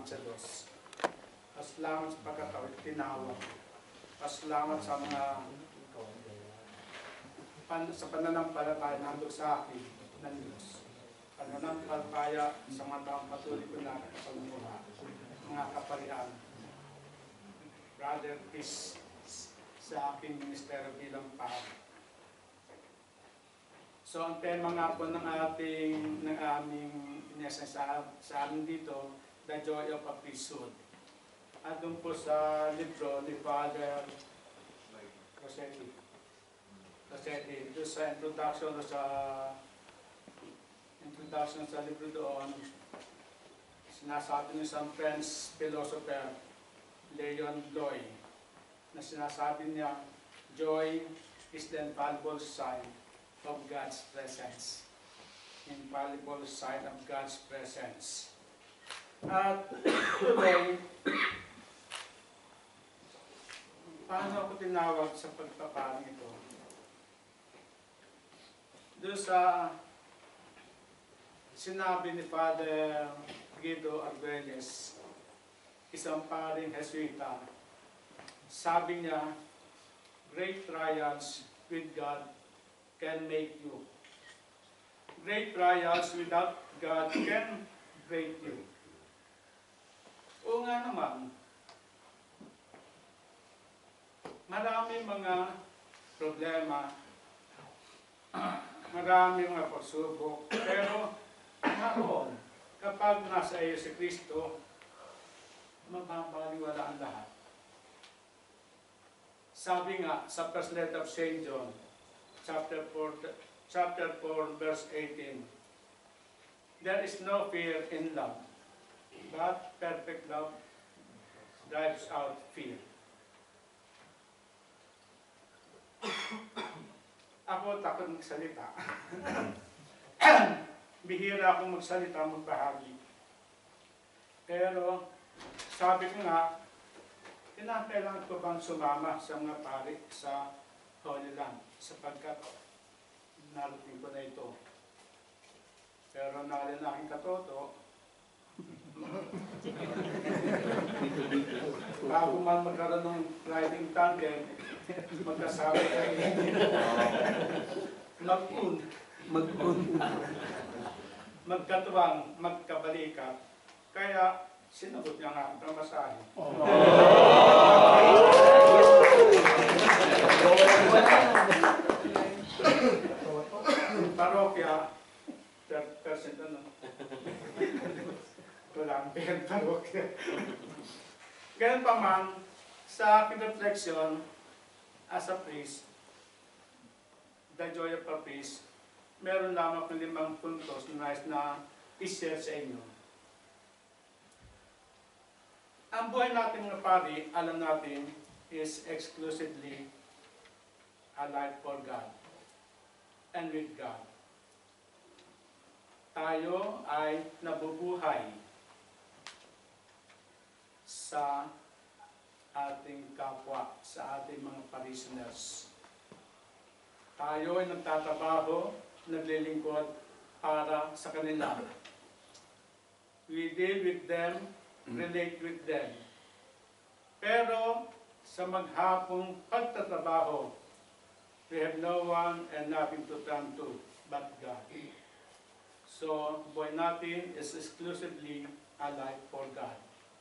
sa Diyos. Pasalamat sa pagkakawit tinawag. Pasalamat sa mga sa pananampalataya na handog sa akin ng Diyos. Pananampalataya sa mga taong patuloy ko na sa mga kaparian. Brother, peace sa aking ministeryo bilang pari. So ang tema nga po ng aming inesa sa amin dito, The Joy of a Priesthood. At doon po sa libro ni Father Rossetti, doon sa introduction sa libro doon, sinasabi ng isang French philosopher, Leon Bloy, na sinasabi niya, joy is the infallible sign of God's presence. Infallible sign of God's presence. At today, paano ako tinawag sa pagpaparing ito? Doon sa sinabi ni Father Guido Arguelles, isang paring Jesuita, sabi niya, great trials with God can make you. Great trials without God can break you. Oo nga naman, marami mga problema, marami mga pagsubok, pero naroon, kapag nasa iyo si Kristo, mababaliwala ang lahat. Sabi nga sa First Letter of St. John, chapter 4, verse 18, there is no fear in love, but perfect love drives out fear. Ako takot magsalita. Bihira akong magsalita, magbahagi. Pero sabi ko nga, kinakailangan ko bang sumama sa mga pari sa Holy Land sapagkat narating ko na ito. Pero nalin aking katoto, bago man magkaroon ng riding tandem, magkasabi kayo, magkatuwang, magkabalikat. Kaya sinagot niya nga ang masahe. Parokya, 30% ano? Walang parokya. Ganun pa man, sa aking reflection as a priest, The Joy of a Priest, meron lamang akong 5 puntos na nais na i-share sa inyo. Ang buhay natin ng pari, alam natin, is exclusively a life for God and with God. Tayo ay nabubuhay sa ating kapwa, sa ating mga parishioners. Tayo ay nagtatrabaho, naglilingkod para sa kanila. We deal with them, relate with them. Pero sa maghapong pagtatrabaho, we have no one and nothing to turn to but God. So, buhay natin is exclusively a life for God.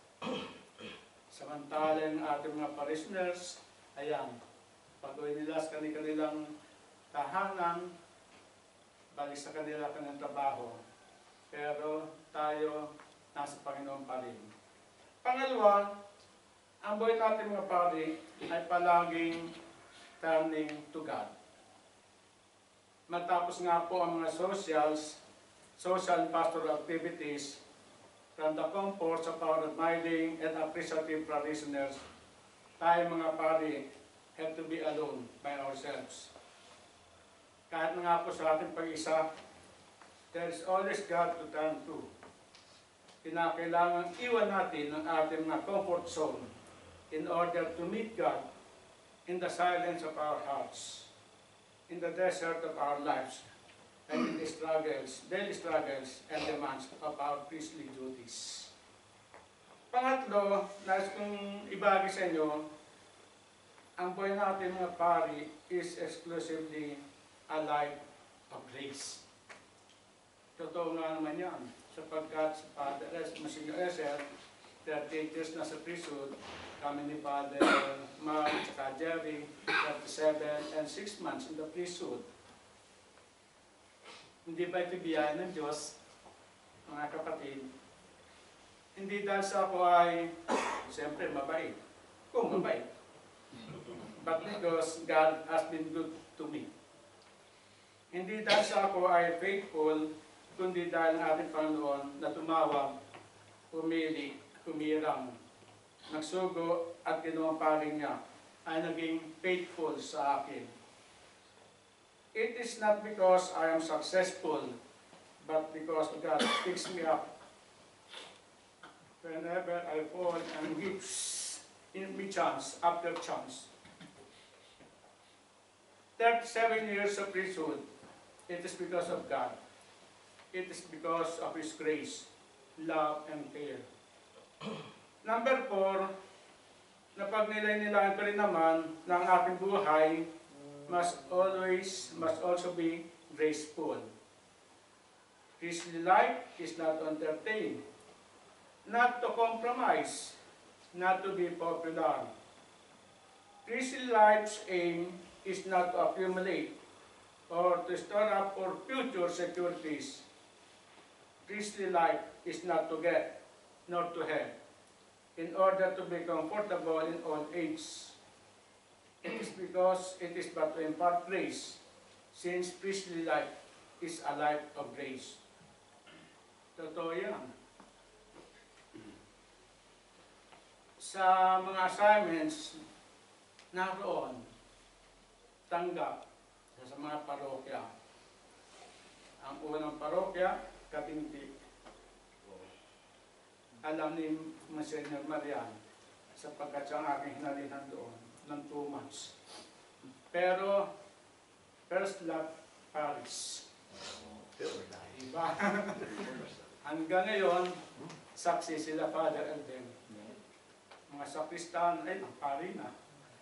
Samantalang ating mga parishioners, ayan, pag-uwi nila sa kanilang tahanan, balik sa kanilang trabaho. Pero tayo nasa Panginoon pa rin. Pangalawa, ang buhay natin mga pari ay palaging turning to God. Matapos nga po ang mga social and pastoral activities from the comforts of our admiring and appreciative parishioners, tayo mga pari have to be alone by ourselves. Kahit nga po sa ating pag-isa, there is always God to turn to. Kinakailangan iwan natin ang ating mga comfort zone in order to meet God in the silence of our hearts, in the desert of our lives, and in the struggles, daily struggles and demands of our priestly duties. Pangatlo, nais kong ibagi sa inyo, ang buhay natin mga pari is exclusively a life of grace. Totoo nga naman yan, sapagkat si Father Monsignor Esel, 38 years na sa priesthood, kami ni Father Mark at Jerry, 37 and 6 months in the priesthood. Hindi ba ito biyaya ng Diyos, mga kapatid? Hindi dahil sa ako ay, siyempre, mabait. Kung mabait. But because God has been good to me. Hindi dahil sa ako ay faithful, kundi dahil ang ating Panginoon na tumawag, pumili, kumirang, nagsugo at ginawang pari niya ay naging faithful sa akin. It is not because I am successful, but because God picks me up whenever I fall and gives me chance after chance. 37 years of priesthood, it is because of God. It is because of His grace, love, and care. Number 4, napagnilay-nilayan ko rin naman na ang ating buhay must also be graceful. Christian life is not to entertain, not to compromise, not to be popular. Christian life's aim is not to accumulate or to store up for future securities. Christian life is not to get, nor to have, in order to be comfortable in old age. It is because it is but to impart grace, since priestly life is a life of grace. Totoo yan. Sa mga assignments, naroon, tanggap sa mga parokya. Ang unang parokya, Katinti. Alam ni Monsignor Marian, sapagkat siya ang aking hinalihan doon ng 2 months. Pero, First Love Paris. Diba? Hanggang ngayon, saksi sila Father Elden. Mga sakristan, ay, pari na.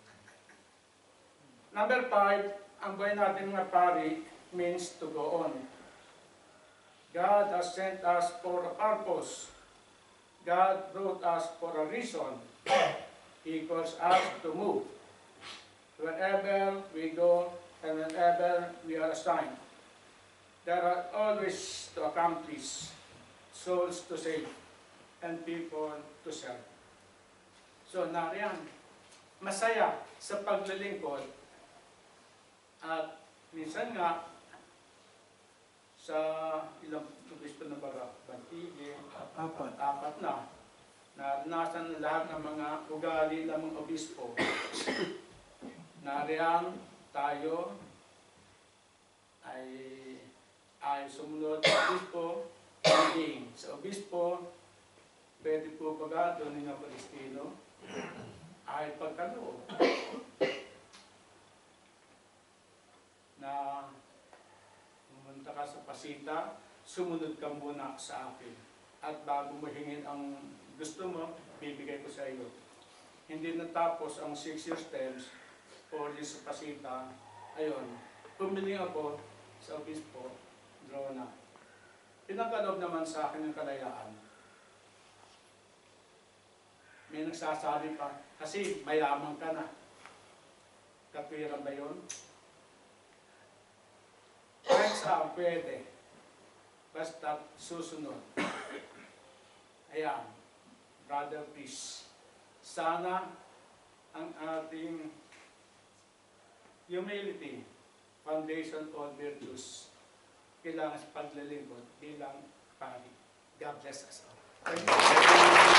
Number 5, ang buhay natin mga pari means to go on. God has sent us for a purpose. God brought us for a reason. He calls us to move. Wherever we go and whenever we are assigned, there are always to accomplish, souls to save, and people to serve. So, nariyan, masaya sa paglilingkod at minsan nga sa ilang obispo na baga, Bantige, apat na, naranasan lahat ng mga ugali ng mga obispo. Nariyan tayo ay sumunod sa obispo, hindi. Sa obispo, pwede po baga doon ng Palestino, ay pagkaloob na pumunta ka sa Pasita, sumunod ka muna sa akin. At bago mo hingin ang gusto mo, bibigay ko sa iyo. Hindi natapos ang 6 years terms, 4 years sa Pasita. Ayun, pumili ako sa obispo, Drona. Pinagkaloob naman sa akin ng kalayaan. May nagsasabi pa, kasi mayaman ka na. Katwiran ba yun? Kahit saan pwede. Basta susunod. Ayan, brother, please. Sana ang ating humility, foundation of virtues, kailangan sa paglilingkod bilang pari. God bless us all. Thank you.